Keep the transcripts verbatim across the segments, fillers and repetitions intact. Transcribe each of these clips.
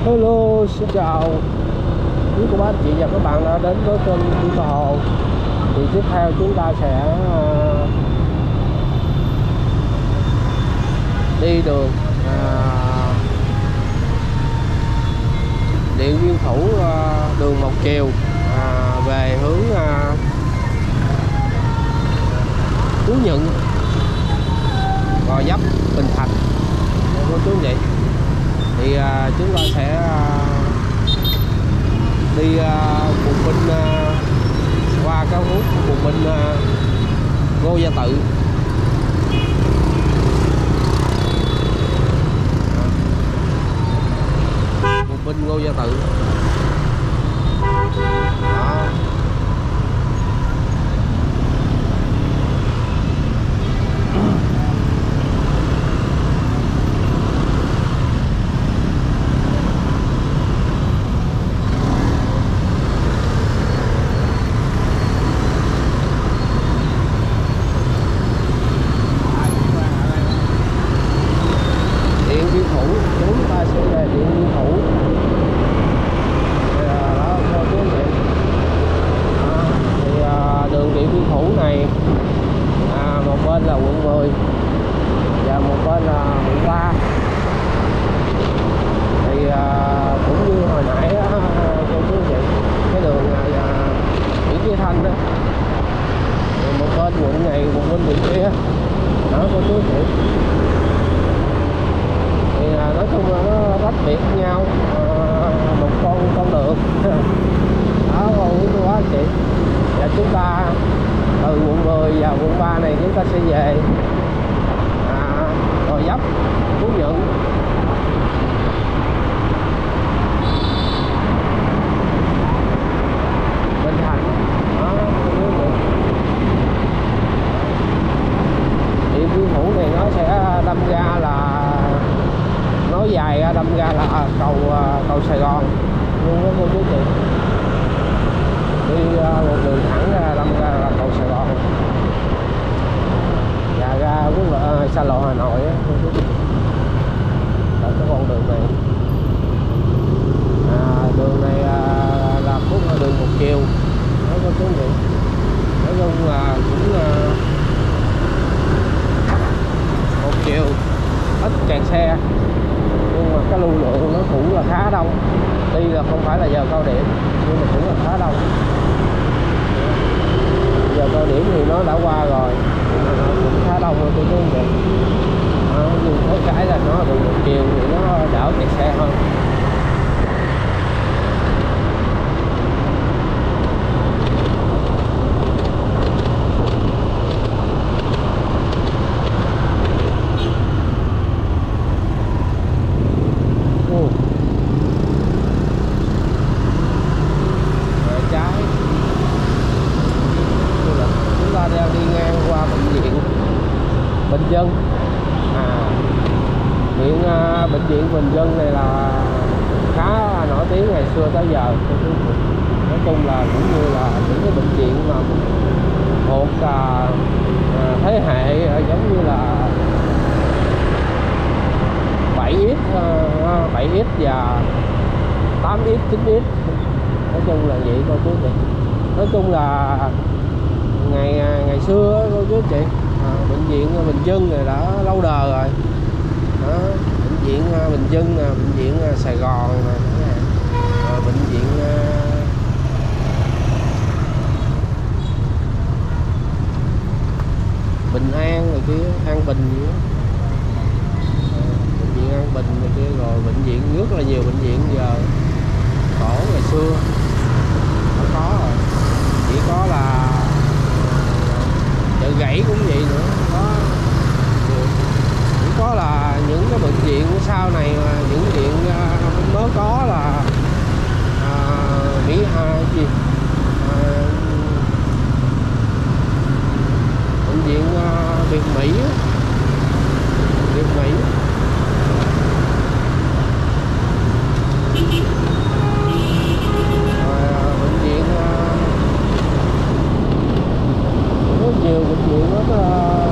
Hello, xin chào quý cô bác anh chị và các bạn đã đến với kênh Đi Tàu Hồ. Thì tiếp theo chúng ta sẽ uh, đi đường uh, Điện Biên Phủ, uh, đường một chiều uh, về hướng uh, Phú Nhuận, Gò Vấp, Bình Thạnh cô chú vậy. Thì uh, chúng ta sẽ uh, đi uh, Bùng Binh uh, qua cao tốc Bùng Binh uh, Ngô Gia Tự. Bùng Binh Ngô Gia Tự đó.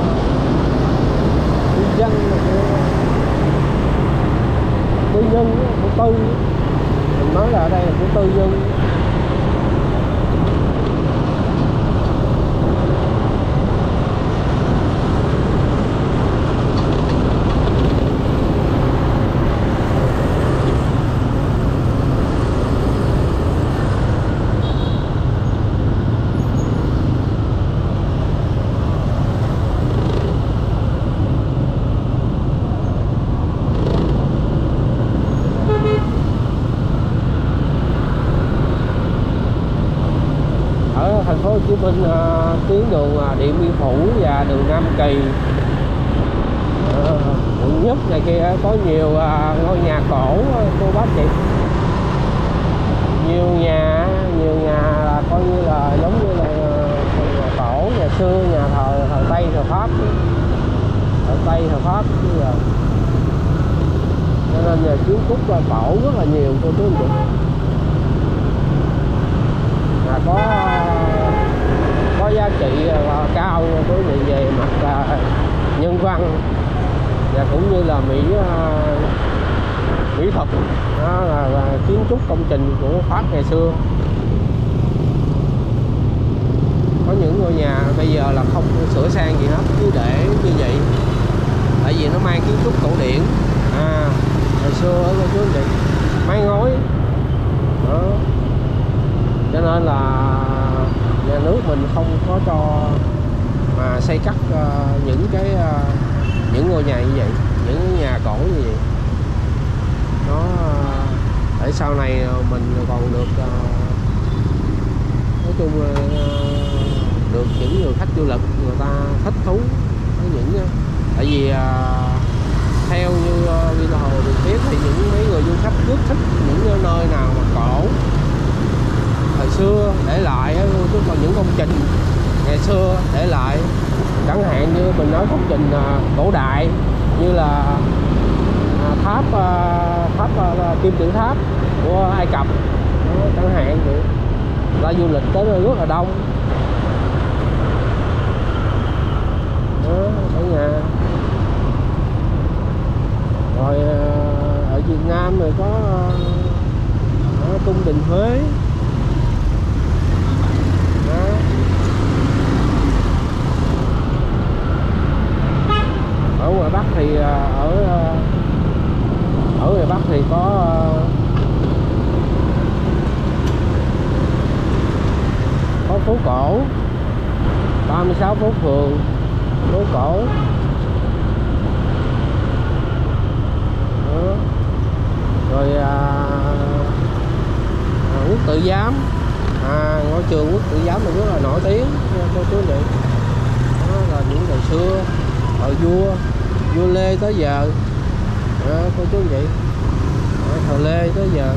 tư nhân của tư, mình nói là ở đây là của tư nhân. Thành phố Hồ Chí Minh uh, tuyến đường uh, Điện Biên Phủ và đường Nam Kỳ, uh, quận Nhất này kia có nhiều uh, ngôi nhà cổ cô bác chị, nhiều nhà nhiều nhà là coi như là giống như là nhà cổ, nhà xưa, nhà thời thời Tây thời Pháp, thời Tây thời Pháp chứ là. Cho nên nhà kiến trúc cổ rất là nhiều cô chú anh chị. Là có có giá trị và cao quý vị về mặt là nhân văn và cũng như là mỹ mỹ thuật, đó là, là kiến trúc công trình của Pháp ngày xưa. Có những ngôi nhà bây giờ là không sửa sang gì hết, cứ để như vậy, tại vì nó mang kiến trúc cổ điển. À, ngày xưa ở cô chú mái ngói đó. Cho nên là nhà nước mình không có cho mà xây cất uh, những cái uh, những ngôi nhà như vậy, những nhà cổ như vậy. Nó uh, để sau này mình còn được uh, nói chung là uh, được những người khách du lịch người ta thích thú với những uh, tại vì uh, theo như uh, Vina Hồ được biết thì những mấy người du khách rất thích những nơi nào mà cổ thời xưa để lại, chứ còn những công trình ngày xưa để lại, chẳng hạn như mình nói công trình cổ đại như là tháp tháp Kim Tự Tháp của Ai Cập, chẳng hạn vậy, là du lịch tới rất là đông. Đó, ở nhà. Rồi ở Việt Nam rồi có ở cung đình Huế. Ở ngoài Bắc thì ở ở ngoài Bắc thì có có phố cổ, ba mươi sáu phố phường phố cổ. Đó. Rồi à, Quốc Tử Giám, à, ngôi trường Quốc Tử Giám là rất là nổi tiếng cô chú vậy. Đó là những ngày xưa thời vua vua Lê tới giờ. Đó, cô chú vậy. Đó, thời Lê tới giờ.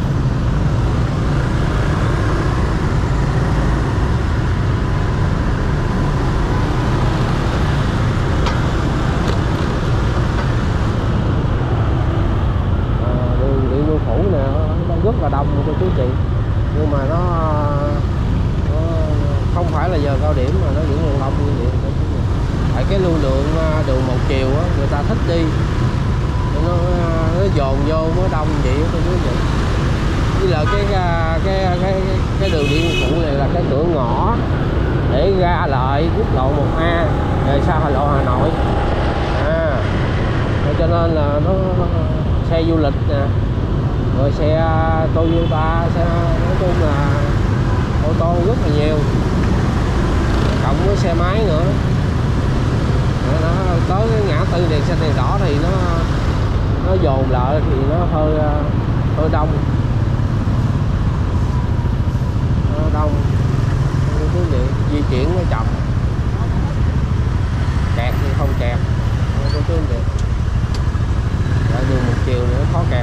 À, đường Điện Biên Phủ nè nó rất là đông cô chú chị, nhưng mà nó, nó không phải là giờ cao điểm mà nó vẫn còn đông như vậy. Tại cái lưu lượng đường một chiều á, người ta thích đi, nó nó dồn vô mới đông vậy tôi nói vậy. Với là cái cái cái cái đường Điện Biên Phủ này là cái cửa ngõ để ra lại quốc lộ một A rồi sau Hà Lộ Hà Nội. À, cho nên là nó, nó xe du lịch nè, rồi xe Toyota, xe nói chung là ô tô rất là nhiều, cộng với xe máy nữa. Nó tới cái ngã tư đèn xanh đèn đỏ thì nó nó dồn lại thì nó hơi hơi đông, nó đông cái gì di chuyển nó chậm, kẹt thì không kẹt cái thứ vậy. Lại đường một chiều nữa khó kẹt.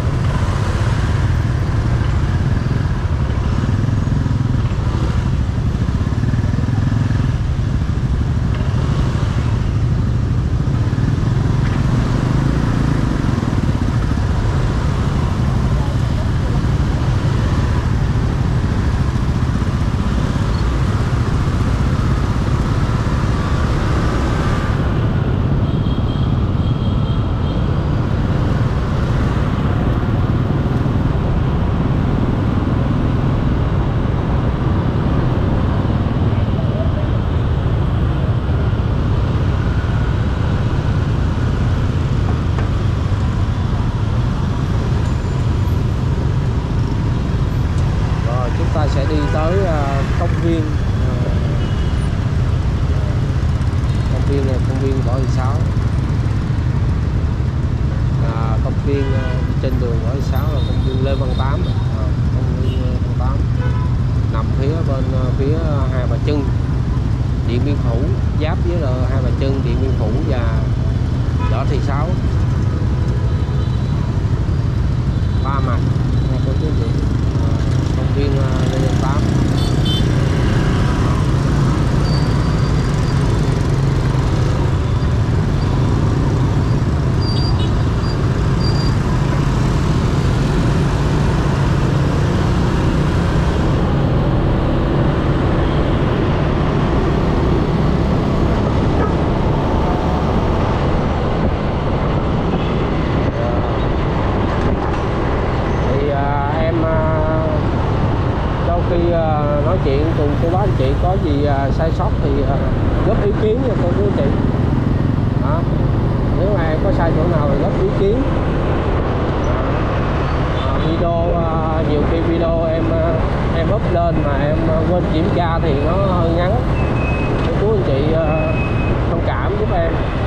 sẽ đi tới uh, công viên uh, công viên này công viên Võ Thị Sáu, à, công viên uh, trên đường Võ Thị Sáu là công viên Lê Văn Tám, à, công viên Lê Văn Tám nằm phía bên uh, phía Hai Bà Trưng, Điện Biên Phủ, giáp với là Hai Bà Trưng, Điện Biên Phủ và Võ Thị Sáu, ba mặt nha cô chú chị. À, công viên uh, Lê Văn Tám. Nói chuyện cùng cô bác anh chị có gì à, sai sót thì à, góp ý kiến nha cô chú anh chị. Đó. Nếu mà em có sai chỗ nào thì góp ý kiến. À, video à, nhiều khi video em em up lên mà em quên kiểm tra thì nó hơi ngắn, cô chú anh chị à, thông cảm giúp em.